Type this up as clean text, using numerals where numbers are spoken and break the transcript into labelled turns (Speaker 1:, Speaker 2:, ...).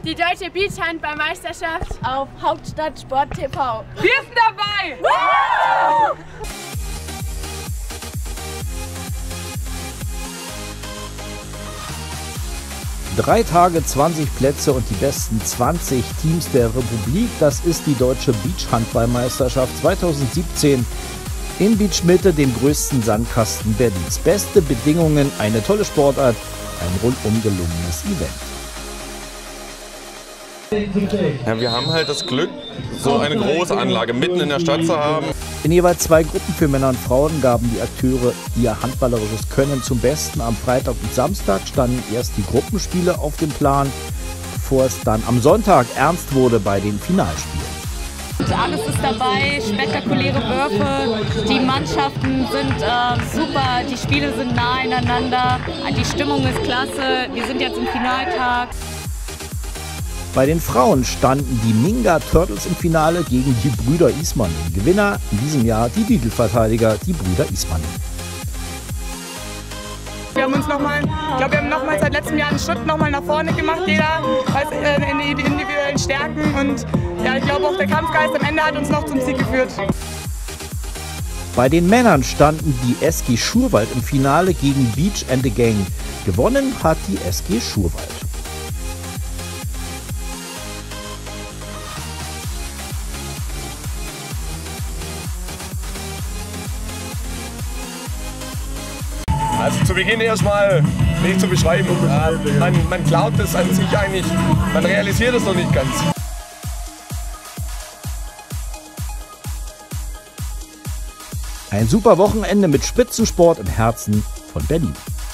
Speaker 1: die deutsche Beachhandballmeisterschaft auf Hauptstadt Sport TV.
Speaker 2: Wir sind dabei!
Speaker 3: Drei Tage, 20 Plätze und die besten 20 Teams der Republik. Das ist die deutsche Beachhandballmeisterschaft 2017 in Beachmitte, dem größten Sandkasten Berlins. Beste Bedingungen, eine tolle Sportart, ein rundum gelungenes Event.
Speaker 4: Ja, wir haben halt das Glück, so eine große Anlage mitten in der Stadt zu haben.
Speaker 3: In jeweils 2 Gruppen für Männer und Frauen gaben die Akteure ihr handballerisches Können zum Besten. Am Freitag und Samstag standen erst die Gruppenspiele auf dem Plan, bevor es dann am Sonntag ernst wurde bei den Finalspielen.
Speaker 5: Alles ist dabei, spektakuläre Würfe, die Mannschaften sind super, die Spiele sind nah aneinander, die Stimmung ist klasse, wir sind jetzt im Finaltag.
Speaker 3: Bei den Frauen standen die Minga Turtles im Finale gegen die Brüder Ismaning. Gewinner in diesem Jahr die Titelverteidiger, die Brüder Ismaning.
Speaker 2: Wir haben uns nochmal seit letztem Jahr einen Schritt nochmal nach vorne gemacht, jeder in die individuellen Stärken, und ja, ich glaube auch der Kampfgeist am Ende hat uns noch zum Sieg geführt.
Speaker 3: Bei den Männern standen die SG Schurwald im Finale gegen Beach and the Gang. Gewonnen hat die SG Schurwald.
Speaker 4: Also zu Beginn erstmal nicht zu beschreiben. Man glaubt es an sich eigentlich, man realisiert es noch nicht ganz.
Speaker 3: Ein super Wochenende mit Spitzensport im Herzen von Berlin.